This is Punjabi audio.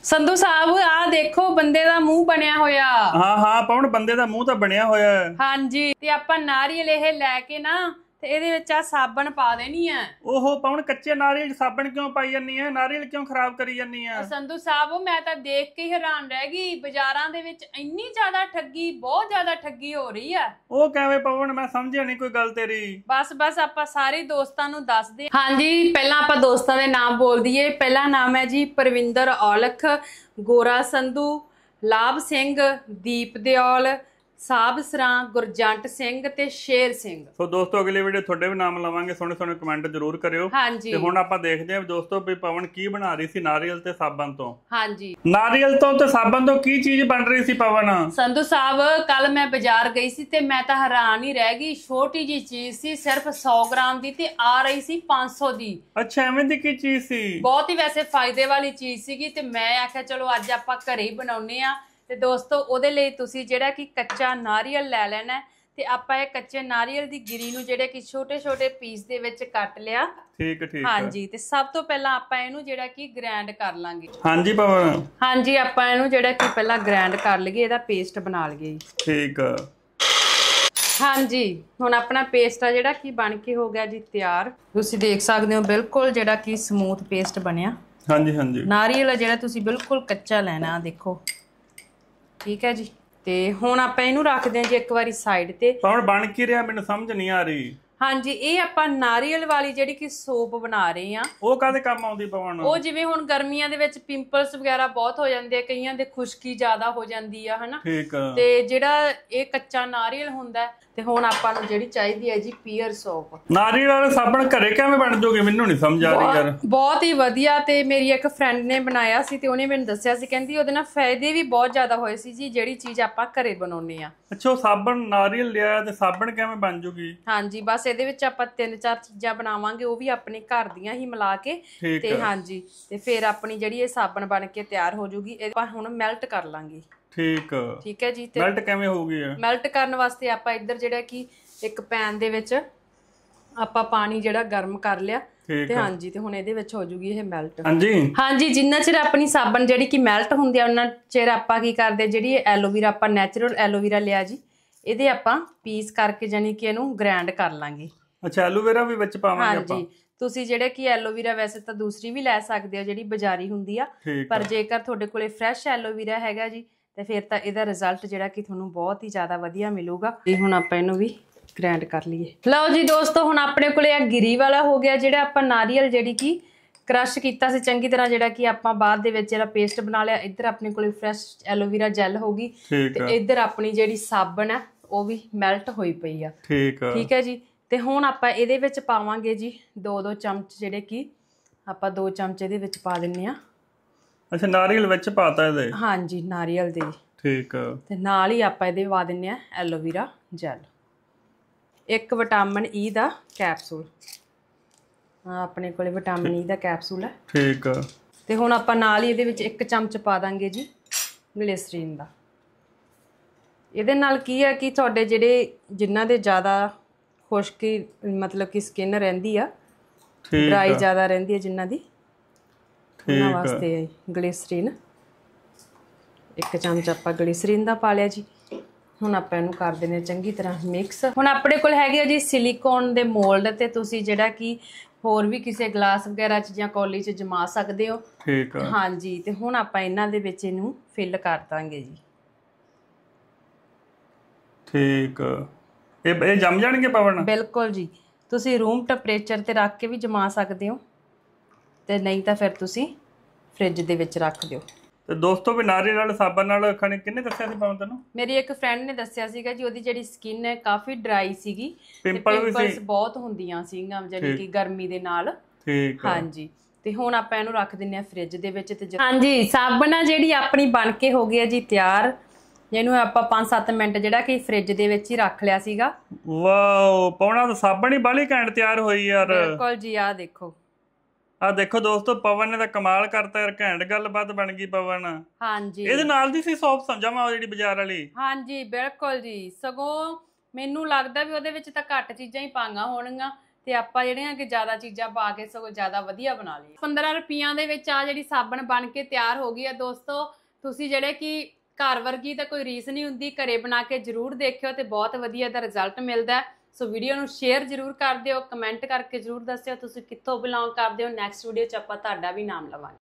ਸੰਧੂ ਸਾਹਿਬ ਆ ਦੇਖੋ ਬੰਦੇ ਦਾ ਮੂੰਹ ਬਣਿਆ ਹੋਇਆ। ਹਾਂ ਹਾਂ ਪਵਨ ਬੰਦੇ ਦਾ ਮੂੰਹ ਤਾਂ ਬਣਿਆ ਹੋਇਆ ਹੈ। ਹਾਂਜੀ ਤੇ ਆਪਾਂ ਨਾਰੀਅਲ ਇਹ ਲੈ ਕੇ ਨਾ ਤੇ ਇਹਦੇ ਵਿੱਚ ਆ ਸਾਬਣ ਪਾ ਦੇਣੀ ਆ। ਓਹੋ ਪਵਨ ਕੱਚੇ ਨਾਰੀਅਲ ਸਾਬਣ ਕਿਉਂ ਪਾਈ ਜਾਂਦੀ ਹੈ? ਨਾਰੀਅਲ ਕਿਉਂ ਖਰਾਬ ਕਰੀ ਜਾਂਦੀ ਹੈ? ਸੰਧੂ ਸਾਹਿਬ ਮੈਂ ਤਾਂ ਦੇਖ ਕੇ ਹੈਰਾਨ ਰਹਿ ਗਈ, ਬਾਜ਼ਾਰਾਂ ਦੇ ਵਿੱਚ ਇੰਨੀ ਜ਼ਿਆਦਾ ਠੱਗੀ, ਬਹੁਤ ਜ਼ਿਆਦਾ ਠੱਗੀ ਹੋ ਰਹੀ ਆ। ਉਹ ਕਿਵੇਂ ਪਵਨ? ਮੈਂ ਸਮਝਿਆ ਨਹੀਂ ਕੋਈ ਗੱਲ ਤੇਰੀ। ਬਸ ਆਪਾਂ ਸਾਰੇ ਦੋਸਤਾਂ ਨੂੰ ਦੱਸਦੇ। ਹਾਂਜੀ ਪਹਿਲਾਂ ਆਪਾਂ ਦੋਸਤਾਂ ਦੇ ਨਾਮ ਬੋਲ ਦਈਏ। ਪਹਿਲਾ ਨਾਮ ਹੈ ਜੀ ਪਰਵਿੰਦਰ ਔਲਖ, ਗੋਰਾ ਸੰਧੂ, ਲਾਭ ਸਿੰਘ, ਦੀਪ ਦਿਓਲ, ਸਾਬ ਸਰਾਂ, ਗੁਰਜੰਟ ਸਿੰਘ ਤੇ ਸ਼ੇਰ ਸਿੰਘ। ਸੋ ਦੋਸਤੋ ਅਗਲੀ ਵੀਡੀਓ ਤੁਹਾਡੇ ਵੀ ਨਾਮ ਲਵਾਂਗੇ, ਸੋਹਣੇ ਸੋਹਣੇ ਕਮੈਂਟ ਜ਼ਰੂਰ ਕਰਿਓ। ਹਾਂਜੀ ਤੇ ਹੁਣ ਆਪਾਂ ਦੇਖਦੇ ਹਾਂ ਦੋਸਤੋ ਵੀ ਪਵਨ ਕੀ ਬਣਾ ਰਹੀ ਸੀ ਨਾਰੀਅਲ ਤੇ ਸਾਬਣ ਤੋਂ। ਹਾਂਜੀ ਨਾਰੀਅਲ ਤੋਂ ਤੇ ਸਾਬਣ ਤੋਂ ਕੀ ਚੀਜ਼ ਬਣ ਰਹੀ ਸੀ ਪਵਨ? ਸੰਧੂ ਸਾਹਿਬ ਕੱਲ ਮੈਂ ਬਾਜ਼ਾਰ ਗਈ ਸੀ ਤੇ ਮੈਂ ਤਾਂ ਹੈਰਾਨ ਹੀ ਰਹਿ ਗਈ। ਛੋਟੀ ਜੀ ਚੀਜ਼ ਸੀ, ਸਿਰਫ 100 ਗ੍ਰਾਮ ਦੀ ਤੇ ਆ ਰਹੀ ਸੀ 500 ਦੀ। ਅੱਛਾ ਐਵੇਂ ਦੀ ਕੀ ਚੀਜ਼ ਸੀ? ਬਹੁਤ ਹੀ ਵੈਸੇ ਫਾਇਦੇ ਵਾਲੀ ਚੀਜ਼ ਸੀਗੀ ਤੇ ਮੈਂ ਆਖਿਆ ਚਲੋ ਅੱਜ ਆਪਾਂ ਘਰੇ ਹੀ ਬਣਾਉਨੇ ਆ। ਤੇ ਦੋਸਤੋ ਉਹਦੇ ਲਈ ਤੁਸੀਂ ਜਿਹੜਾ ਕਿ ਕੱਚਾ ਨਾਰੀਅਲ ਲੈ ਲੈਣਾ ਤੇ ਆਪਾਂ ਇਹ ਕੱਚੇ ਨਾਰੀਅਲ ਦੀ ਗਿਰੀ ਨੂੰ ਜਿਹੜੇ ਕਿ ਛੋਟੇ ਛੋਟੇ ਪੀਸ ਦੇ ਵਿੱਚ ਕੱਟ ਲਿਆ। ਠੀਕ ਠੀਕ। ਹਾਂਜੀ ਤੇ ਸਭ ਤੋਂ ਪਹਿਲਾਂ ਆਪਾਂ ਇਹਨੂੰ ਜਿਹੜਾ ਕਿ ਗ੍ਰਾਈਂਡ ਕਰ ਲਾਂਗੇ। ਹਾਂਜੀ ਪਵਨ। ਹਾਂਜੀ ਆਪਾਂ ਇਹਨੂੰ ਜਿਹੜਾ ਕਿ ਪਹਿਲਾਂ ਗ੍ਰਾਈਂਡ ਕਰ ਲਈਏ, ਇਹਦਾ ਪੇਸਟ ਬਣਾ ਲਈਏ। ਠੀਕ। ਹਾਂਜੀ ਹੁਣ ਆਪਣਾ ਪੇਸਟ ਆ ਜਿਹੜਾ ਕਿ ਬਣ ਕੇ ਹੋ ਗਿਆ ਜੀ ਤਿਆਰ। ਤੁਸੀਂ ਦੇਖ ਸਕਦੇ ਹੋ ਬਿਲਕੁਲ ਜਿਹੜਾ ਕਿ ਸਮੂਥ ਪੇਸਟ ਬਣਿਆ। ਹਾਂਜੀ ਹਾਂਜੀ। ਨਾਰੀਅਲ ਜਿਹੜਾ ਤੁਸੀਂ ਬਿਲਕੁਲ ਕੱਚਾ ਲੈਣਾ, ਦੇਖੋ। ਠੀਕ ਹੈ ਜੀ ਤੇ ਹੁਣ ਆਪਾਂ ਇਹਨੂੰ ਰੱਖਦੇ ਹਾਂ ਜੀ ਇੱਕ ਵਾਰੀ ਸਾਈਡ ਤੇ। ਹੁਣ ਬਣ ਕੀ ਰਿਹਾ ਮੈਨੂੰ ਸਮਝ ਨਹੀਂ ਆ ਰਹੀ। ਹਾਂਜੀ ਇਹ ਆਪਾਂ ਨਾਰੀਅਲ ਵਾਲੀ ਜਿਹੜੀ ਕਿ ਸੋਪ ਬਣਾ ਰਹੇ ਆ। ਉਹ ਕਾਹਦੇ ਕੰਮ ਆਉਂਦੀ ਪਵਨ? ਉਹ ਜਿਵੇਂ ਹੁਣ ਗਰਮੀਆਂ ਦੇ ਵਿੱਚ ਪਿੰਪਲਸ ਵਗੈਰਾ ਬਹੁਤ ਹੋ ਜਾਂਦੇ ਆ, ਕਈਆਂ ਦੇ ਖੁਸ਼ਕੀ ਜ਼ਿਆਦਾ ਹੋ ਜਾਂਦੀ ਆ ਹਨਾ। ਠੀਕ। ਤੇ ਜਿਹੜਾ ਇਹ ਕੱਚਾ ਨਾਰੀਅਲ ਹੁੰਦਾ ਤੇ ਹੁਣ ਆਪਾਂ ਨੂੰ ਜਿਹੜੀ ਚਾਹੀਦੀ ਹੈ ਜੀ ਪੀਅਰ ਸੋਪ। ਨਾਰੀਅਲ ਵਾਲਾ ਸਾਬਣ ਘਰੇ ਕਿਵੇਂ ਬਣ ਜੂਗੀ? ਮੈਨੂੰ ਨਹੀਂ ਸਮਝ ਆ ਰਹੀ ਯਾਰ। ਬਹੁਤ ਹੀ ਵਧੀਆ। ਤੇ ਮੇਰੀ ਇੱਕ ਫਰੈਂਡ ਨੇ ਬਣਾਇਆ ਸੀ ਤੇ ਉਹਨੇ ਮੈਨੂੰ ਦੱਸਿਆ ਸੀ, ਕਹਿੰਦੀ ਉਹਦੇ ਨਾਲ ਫਾਇਦੇ ਵੀ ਬਹੁਤ ਜ਼ਿਆਦਾ ਹੋਏ ਸੀ ਜੀ, ਜਿਹੜੀ ਚੀਜ਼ ਆਪਾਂ ਘਰੇ ਬਣਾਉਨੇ ਆ। ਅੱਛਾ ਉਹ ਸਾਬਣ ਨਾਰੀਅਲ ਲਿਆ ਤੇ ਸਾਬਣ ਕਿਵੇਂ ਬਣ ਜੂਗੀ? ਹਾਂਜੀ ਬਸ ਇਹਦੇ ਵਿੱਚ ਆਪਾਂ 3-4 ਚੀਜ਼ਾਂ ਬਣਾਵਾਂਗੇ, ਉਹ ਵੀ ਆਪਣੇ ਘਰ ਦੀਆਂ ਹੀ ਮਿਲਾ ਕੇ। ਤੇ ਹਾਂਜੀ ਤੇ ਫਿਰ ਆਪਣੀ ਜਿਹੜੀ ਇਹ ਸਾਬਣ ਬਣ ਕੇ ਤਿਆਰ ਹੋ ਜੂਗੀ। ਇਹ ਆਪਾਂ ਹੁਣ ਮੈਲਟ ਕਰ ਲਾਂਗੇ। ਠੀਕ ਠੀਕ ਹੈ ਜੀ। ਤੇ ਮੈਲਟ ਕਿਵੇਂ ਹੋਊਗੀ? ਮੈਲਟ ਕਰਨ ਵਾਸਤੇ ਆਪਾਂ ਇੱਧਰ ਜਿਹੜਾ ਕਿ ਇੱਕ ਪੈਨ ਦੇ ਵਿੱਚ ਆਪਾਂ ਪਾਣੀ ਜਿਹੜਾ ਗਰਮ ਕਰ ਲਿਆ ਤੇ ਹਾਂਜੀ ਤੇ ਹੁਣ ਇਹਦੇ ਵਿੱਚ ਹੋ ਜੂਗੀ ਇਹ ਮੈਲਟ। ਹਾਂਜੀ ਜਿੰਨਾ ਚਿਰ ਆਪਣੀ ਸਾਬਣ ਜਿਹੜੀ ਕਿ ਮੈਲਟ ਹੁੰਦੀ ਆ ਉਹਨਾਂ ਚਿਰ ਆਪਾਂ ਕੀ ਕਰਦੇ, ਜਿਹੜੀ ਐਲੋਵੀਰਾ ਆਪਾਂ ਨੈਚੁਰਲ ਐਲੋਵੀਰਾ ਲਿਆ ਜੀ, ਇਹਦੇ ਆਪਾਂ ਪੀਸ ਕਰਕੇ ਜਾਨੀ ਕਿ ਇਹਨੂੰ ਗ੍ਰਾਈਂਡ ਕਰ ਲਾਂਗੇ। ਅੱਛਾ ਐਲੋਵੇਰਾ ਵੀ ਵਿੱਚ ਪਾਵਾਂਗੇ ਆਪਾਂ? ਹਾਂਜੀ ਤੁਸੀਂ ਜਿਹੜੇ ਕਿ ਐਲੋਵੀਰਾ ਵੈਸੇ ਤਾਂ ਦੂਸਰੀ ਵੀ ਲੈ ਸਕਦੇ ਹੋ ਜਿਹੜੀ ਬਾਜ਼ਾਰੀ ਹੁੰਦੀ ਆ, ਪਰ ਜੇਕਰ ਤੁਹਾਡੇ ਕੋਲੇ ਫਰੈਸ਼ ਐਲੋਵੀਰਾ ਹੈਗਾ ਜੀ ਤੇ ਫਿਰ ਤਾਂ ਇਹਦਾ ਰਿਜ਼ਲਟ ਜਿਹੜਾ ਕਿ ਤੁਹਾਨੂੰ ਬਹੁਤ ਹੀ ਜ਼ਿਆਦਾ ਵਧੀਆ ਮਿਲੂਗਾ। ਤੇ ਹੁਣ ਆਪਾਂ ਇਹਨੂੰ ਵੀ ਗ੍ਰਾਈਂਡ ਕਰ ਲਈਏ। ਲਓ ਜੀ ਦੋਸਤੋ ਹੁਣ ਆਪਣੇ ਕੋਲੇ ਆ ਗਿਰੀ ਵਾਲਾ ਹੋ ਗਿਆ, ਜਿਹੜਾ ਆਪਾਂ ਨਾਰੀਅਲ ਜਿਹੜੀ ਕਿ ਕ੍ਰਸ਼ ਕੀਤਾ ਸੀ ਚੰਗੀ ਤਰ੍ਹਾਂ, ਜਿਹੜਾ ਕਿ ਆਪਾਂ ਬਾਅਦ ਦੇ ਵਿੱਚ ਜਿਹੜਾ ਪੇਸਟ ਬਣਾ ਲਿਆ। ਇੱਧਰ ਆਪਣੇ ਕੋਲੇ ਫਰੈਸ਼ ਐਲੋਵੀਰਾ ਜੈਲ ਹੋਗੀ ਤੇ ਇੱਧਰ ਆਪਣੀ ਜਿਹੜੀ ਸਾਬਣ ਹੈ ਉਹ ਵੀ ਮੈਲਟ ਹੋਈ ਪਈ ਆ। ਠੀਕ ਹੈ ਜੀ। ਤੇ ਹੁਣ ਆਪਾਂ ਇਹਦੇ ਵਿੱਚ ਪਾਵਾਂਗੇ ਜੀ 2-2 ਚਮਚ, ਜਿਹੜੇ ਕਿ ਆਪਾਂ 2 ਚਮਚ ਇਹਦੇ ਵਿੱਚ ਪਾ ਦਿੰਨੇ ਆ। ਅੱਛਾ ਨਾਰੀਅਲ ਵਿੱਚ ਪਾਤਾ ਇਹਦੇ? ਹਾਂਜੀ ਨਾਰੀਅਲ ਦੇ। ਠੀਕ। ਤੇ ਨਾਲ ਹੀ ਆਪਾਂ ਇਹਦੇ ਪਾ ਦਿੰਨੇ ਆ ਐਲੋਵੀਰਾ ਜੈਲ, 1 ਵਿਟਾਮਿਨ ਈ ਦਾ ਕੈਪਸੂਲ। ਆਪਣੇ ਕੋਲੇ ਵਿਟਾਮਿਨ ਈ ਦਾ ਕੈਪਸੂਲ ਹੈ। ਠੀਕ। ਤੇ ਹੁਣ ਆਪਾਂ ਨਾਲ ਹੀ ਇਹਦੇ ਵਿੱਚ 1 ਚਮਚ ਪਾ ਦਾਂਗੇ ਜੀ ਗਲਿਸਰੀਨ ਦਾ। ਇਹਦੇ ਨਾਲ ਕੀ ਹੈ ਕਿ ਤੁਹਾਡੇ ਜਿਹੜੇ ਜਿਨ੍ਹਾਂ ਦੇ ਜ਼ਿਆਦਾ ਖੁਸ਼ਕੀ ਮਤਲਬ ਕਿ ਸਕਿਨ ਰਹਿੰਦੀ ਆ, ਡਰਾਈ ਜ਼ਿਆਦਾ ਰਹਿੰਦੀ ਹੈ ਜਿਨ੍ਹਾਂ ਦੀ, ਉਹਨਾਂ ਵਾਸਤੇ ਗਲਿਸਰੀਨ। 1 ਚਮਚ ਆਪਾਂ ਗਲਿਸਰੀਨ ਦਾ ਪਾ ਲਿਆ ਜੀ। ਹੁਣ ਆਪਾਂ ਇਹਨੂੰ ਕਰ ਦਿੰਦੇ ਚੰਗੀ ਤਰ੍ਹਾਂ ਮਿਕਸ। ਹੁਣ ਆਪਣੇ ਕੋਲ ਹੈਗੇ ਆ ਜੀ ਸਿਲੀਕੋਨ ਦੇ ਮੋਲਡ, ਤੇ ਤੁਸੀਂ ਜਿਹੜਾ ਕਿ ਹੋਰ ਵੀ ਕਿਸੇ ਗਲਾਸ ਵਗੈਰਾ 'ਚ ਜਾਂ ਕੌਲੀ 'ਚ ਜਮਾ ਸਕਦੇ ਹੋ। ਠੀਕ। ਹਾਂਜੀ ਤੇ ਹੁਣ ਆਪਾਂ ਇਹਨਾਂ ਦੇ ਵਿੱਚ ਇਹਨੂੰ ਫਿਲ ਕਰ ਦਾਂਗੇ ਜੀ। ਠੀਕ। ਇਹ ਜੰਮ ਜਾਣਗੇ ਪਵਨ? ਬਿਲਕੁਲ ਜੀ। ਤੁਸੀਂ ਰੂਮ ਟੈਂਪਰੇਚਰ ਤੇ ਰੱਖ ਕੇ ਵੀ ਜਮਾ ਸਕਦੇ ਹੋ ਤੇ ਨਹੀਂ ਤਾਂ ਫਿਰ ਤੁਸੀਂ ਫ੍ਰਿਜ ਦੇ ਵਿੱਚ ਰੱਖ ਦਿਓ। ਤੇ ਦੋਸਤੋ ਵੀ ਨਾਰੀਅਲ ਨਾਲ ਸਾਬਣ ਨਾਲ ਖਾਣੇ ਕਿੰਨੇ ਦੱਸਿਆ ਸੀ ਪਵਨ ਤੈਨੂੰ? ਮੇਰੀ ਇੱਕ ਫਰੈਂਡ ਨੇ ਦੱਸਿਆ ਸੀਗਾ ਜੀ, ਉਹਦੀ ਜਿਹੜੀ ਸਕਿਨ ਹੈ ਕਾਫੀ ਡਰਾਈ ਸੀਗੀ, ਪਿੰਪਲਸ ਬਹੁਤ ਹੁੰਦੀਆਂ ਸੀਗੀਆਂ ਜਾਨੀ ਕਿ ਗਰਮੀ ਦੇ ਨਾਲ। ਠੀਕ। ਹਾਂਜੀ ਤੇ ਹੁਣ ਆਪਾਂ ਇਹਨੂੰ ਰੱਖ ਦਿੰਨੇ ਆ ਫ੍ਰਿਜ ਦੇ ਵਿੱਚ। ਤੇ ਹਾਂਜੀ ਸਾਬਣ ਆ ਜਿਹੜੀ ਆਪਣੀ ਬਣ ਕੇ ਹੋ ਗਈ ਹੈ ਜੀ ਤਿਆਰ। ਜਿਹਨੂੰ ਆਪਾਂ 5-7 ਮਿੰਟ ਜਿਹੜਾ ਕਿ ਫ੍ਰਿਜ ਦੇ ਵਿੱਚ ਹੀ ਰੱਖ ਲਿਆ ਸੀਗਾ। ਵਾਓ ਪਵਨਾ ਤਾਂ ਸਾਬਣ ਹੀ ਬਾਲੀ ਘੈਂਟ ਤਿਆਰ ਹੋਈ ਯਾਰ। ਬਿਲਕੁਲ ਜੀ। ਆਹ ਦੇਖੋ ਦੋਸਤੋ ਪਵਨ ਨੇ ਤਾਂ ਕਮਾਲ ਕਰਤਾ ਯਾਰ, ਘੈਂਟ ਗੱਲਬਾਤ ਬਣ ਗਈ ਪਵਨ। ਹਾਂਜੀ ਇਹਦੇ ਨਾਲ ਦੀ ਸੀ ਸੋਪ ਸਮਝਾਵਾਂ ਜਿਹੜੀ ਬਾਜ਼ਾਰ ਵਾਲੀ? ਹਾਂਜੀ ਬਿਲਕੁਲ ਜੀ। ਸਗੋਂ ਮੈਨੂੰ ਲੱਗਦਾ ਵੀ ਉਹਦੇ ਵਿੱਚ ਤਾਂ ਘੱਟ ਚੀਜ਼ਾਂ ਹੀ ਪਾਈਆਂ ਹੋਣਗੀਆਂ ਤੇ ਆਪਾਂ ਜਿਹੜੀਆਂ ਕਿ ਜ਼ਿਆਦਾ ਚੀਜ਼ਾਂ ਪਾ ਕੇ ਸਗੋਂ ਜ਼ਿਆਦਾ ਵਧੀਆ ਬਣਾ ਲਈ। 15 ਰੁਪਈਆਂ ਦੇ ਵਿੱਚ ਆ ਜਿਹੜੀ ਸਾਬਣ ਬਣ ਕੇ ਤਿਆਰ ਹੋ ਗਈ ਆ ਦੋਸਤੋ। ਤੁਸੀਂ ਜਿਹੜੇ ਕਿ ਘਰ ਵਰਗੀ ਤਾਂ ਕੋਈ ਰੀਸ ਨਹੀਂ ਹੁੰਦੀ, ਘਰੇ ਬਣਾ ਕੇ ਜ਼ਰੂਰ ਦੇਖਿਓ ਤੇ ਬਹੁਤ ਵਧੀਆ ਦਾ ਰਿਜ਼ਲਟ ਮਿਲਦਾ। ਸੋ ਵੀਡੀਓ ਨੂੰ ਸ਼ੇਅਰ ਜ਼ਰੂਰ ਕਰ ਦਿਓ, ਕਮੈਂਟ ਕਰਕੇ ਜ਼ਰੂਰ ਦੱਸਿਓ ਤੁਸੀਂ ਕਿੱਥੋਂ ਬਿਲੋਂਗ ਕਰਦੇ ਹੋ। ਨੈਕਸਟ ਵੀਡੀਓ 'ਚ ਆਪਾਂ ਤੁਹਾਡਾ ਵੀ ਨਾਮ ਲਵਾਂਗੇ।